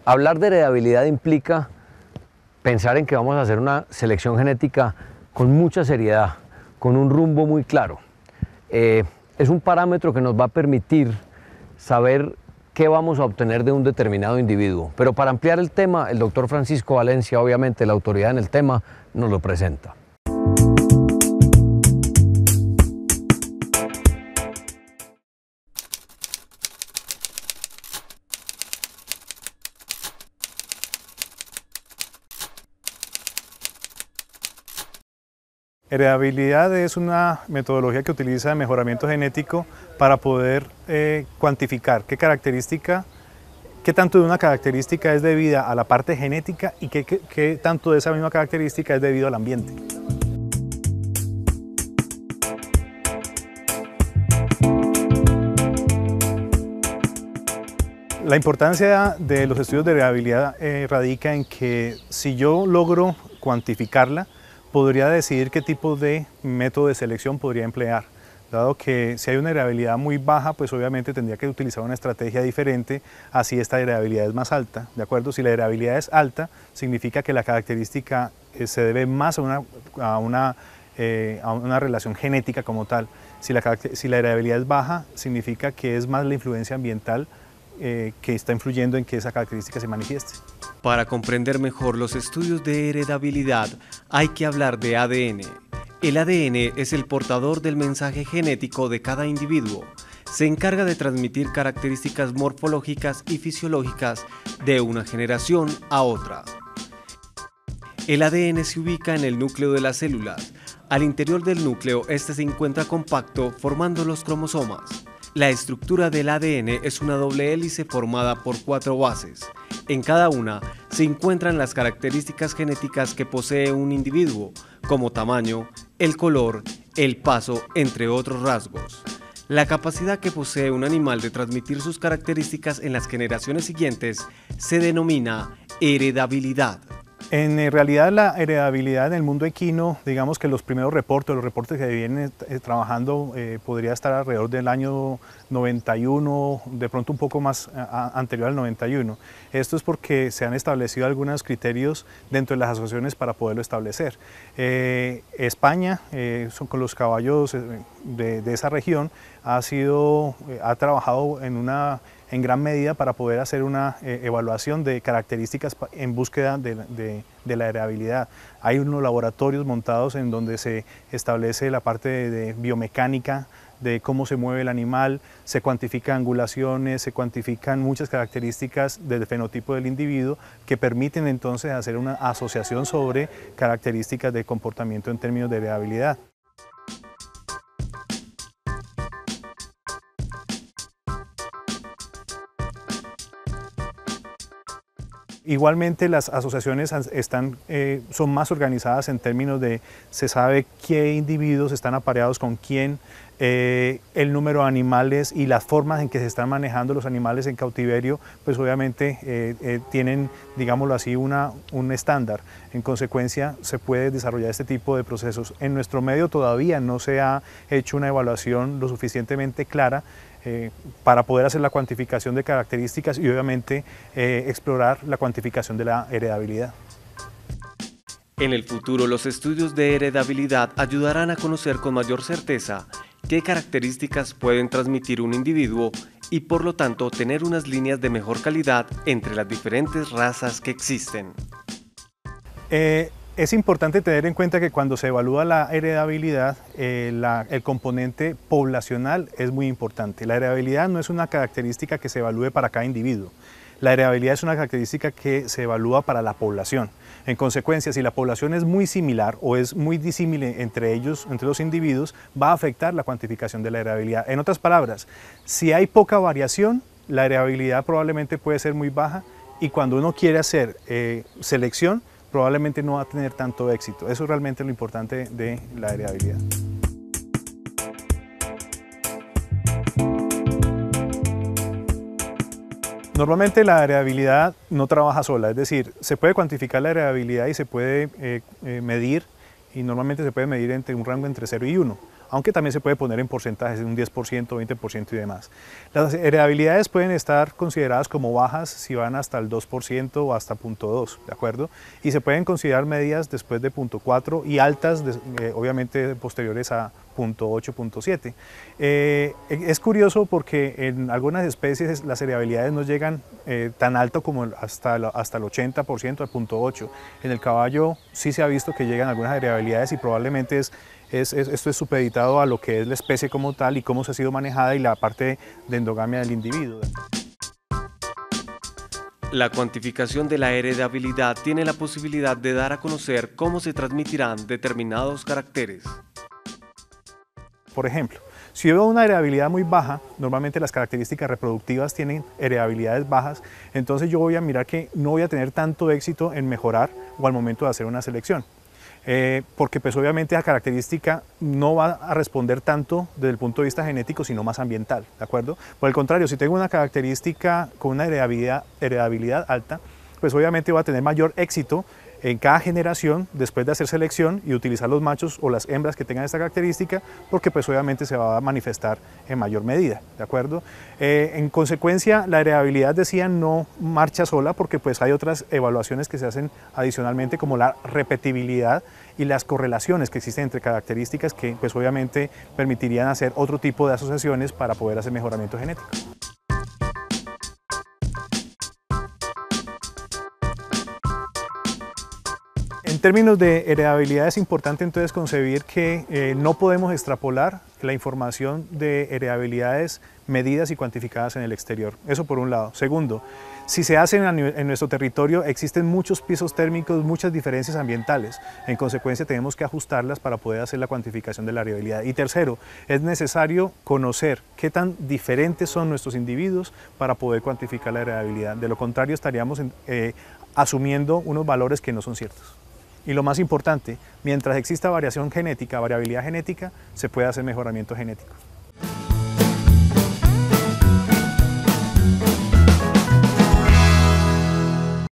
Hablar de heredabilidad implica pensar en que vamos a hacer una selección genética con mucha seriedad, con un rumbo muy claro. Es un parámetro que nos va a permitir saber qué vamos a obtener de un determinado individuo. Pero para ampliar el tema, el doctor Francisco Valencia, obviamente la autoridad en el tema, nos lo presenta. Heredabilidad es una metodología que utiliza mejoramiento genético para poder cuantificar qué tanto de una característica es debida a la parte genética y qué tanto de esa misma característica es debido al ambiente. La importancia de los estudios de heredabilidad radica en que si yo logro cuantificarla, podría decidir qué tipo de método de selección podría emplear. Dado que si hay una heredabilidad muy baja, pues obviamente tendría que utilizar una estrategia diferente, así esta heredabilidad es más alta, ¿de acuerdo? Si la heredabilidad es alta, significa que la característica se debe más a una relación genética como tal. Si la heredabilidad es baja, significa que es más la influencia ambiental que está influyendo en que esa característica se manifieste. Para comprender mejor los estudios de heredabilidad, hay que hablar de ADN. El ADN es el portador del mensaje genético de cada individuo. Se encarga de transmitir características morfológicas y fisiológicas de una generación a otra. El ADN se ubica en el núcleo de las células. Al interior del núcleo, este se encuentra compacto, formando los cromosomas. La estructura del ADN es una doble hélice formada por 4 bases. En cada una se encuentran las características genéticas que posee un individuo, como tamaño, el color, el paso, entre otros rasgos. La capacidad que posee un animal de transmitir sus características en las generaciones siguientes se denomina heredabilidad. En realidad la heredabilidad en el mundo equino, digamos que los primeros reportes, los reportes que vienen trabajando podría estar alrededor del año 91, de pronto un poco más anterior al 91. Esto es porque se han establecido algunos criterios dentro de las asociaciones para poderlo establecer. España, con los caballos de esa región, ha trabajado en gran medida para poder hacer una evaluación de características en búsqueda de la heredabilidad. Hay unos laboratorios montados en donde se establece la parte de biomecánica, de cómo se mueve el animal, se cuantifican angulaciones, se cuantifican muchas características del fenotipo del individuo que permiten entonces hacer una asociación sobre características de comportamiento en términos de heredabilidad. Igualmente las asociaciones son más organizadas en términos de se sabe qué individuos están apareados con quién, el número de animales y las formas en que se están manejando los animales en cautiverio, pues obviamente tienen, digámoslo así, un estándar. En consecuencia se puede desarrollar este tipo de procesos. En nuestro medio todavía no se ha hecho una evaluación lo suficientemente clara para poder hacer la cuantificación de características y obviamente explorar la cuantificación de la heredabilidad. En el futuro, los estudios de heredabilidad ayudarán a conocer con mayor certeza qué características pueden transmitir un individuo y por lo tanto tener unas líneas de mejor calidad entre las diferentes razas que existen. Es importante tener en cuenta que cuando se evalúa la heredabilidad, el componente poblacional es muy importante. La heredabilidad no es una característica que se evalúe para cada individuo. La heredabilidad es una característica que se evalúa para la población. En consecuencia, si la población es muy similar o es muy disímil entre ellos, entre los individuos, va a afectar la cuantificación de la heredabilidad. En otras palabras, si hay poca variación, la heredabilidad probablemente puede ser muy baja y cuando uno quiere hacer selección, probablemente no va a tener tanto éxito. Eso es realmente lo importante de la heredabilidad. Normalmente la heredabilidad no trabaja sola, es decir, se puede cuantificar la heredabilidad y se puede medir, y normalmente se puede medir entre un rango entre 0 y 1. aunque también se puede poner en porcentajes, en un 10%, 20% y demás. Las heredabilidades pueden estar consideradas como bajas si van hasta el 2% o hasta 0.2, ¿de acuerdo? Y se pueden considerar medias después de 0.4 y altas, obviamente posteriores a 0.8, 0.7. Es curioso porque en algunas especies las heredabilidades no llegan tan alto como hasta el 80%, al 0.8. En el caballo sí se ha visto que llegan algunas heredabilidades y probablemente esto es supeditado a lo que es la especie como tal y cómo se ha sido manejada y la parte de endogamia del individuo. La cuantificación de la heredabilidad tiene la posibilidad de dar a conocer cómo se transmitirán determinados caracteres. Por ejemplo, si yo veo una heredabilidad muy baja, normalmente las características reproductivas tienen heredabilidades bajas, entonces yo voy a mirar que no voy a tener tanto éxito en mejorar o al momento de hacer una selección. Porque pues obviamente esa característica no va a responder tanto desde el punto de vista genético, sino más ambiental, ¿de acuerdo? Por el contrario, si tengo una característica con una heredabilidad alta, pues obviamente va a tener mayor éxito en cada generación después de hacer selección y utilizar los machos o las hembras que tengan esta característica, porque pues obviamente se va a manifestar en mayor medida, ¿de acuerdo? En consecuencia, la heredabilidad, decía, no marcha sola porque pues hay otras evaluaciones que se hacen adicionalmente, como la repetibilidad y las correlaciones que existen entre características que pues obviamente permitirían hacer otro tipo de asociaciones para poder hacer mejoramiento genético. En términos de heredabilidad es importante entonces concebir que no podemos extrapolar la información de heredabilidades medidas y cuantificadas en el exterior. Eso por un lado. Segundo, si se hacen en nuestro territorio existen muchos pisos térmicos, muchas diferencias ambientales. En consecuencia tenemos que ajustarlas para poder hacer la cuantificación de la heredabilidad. Y tercero, es necesario conocer qué tan diferentes son nuestros individuos para poder cuantificar la heredabilidad. De lo contrario estaríamos asumiendo unos valores que no son ciertos. Y lo más importante, mientras exista variación genética, variabilidad genética, se puede hacer mejoramiento genético.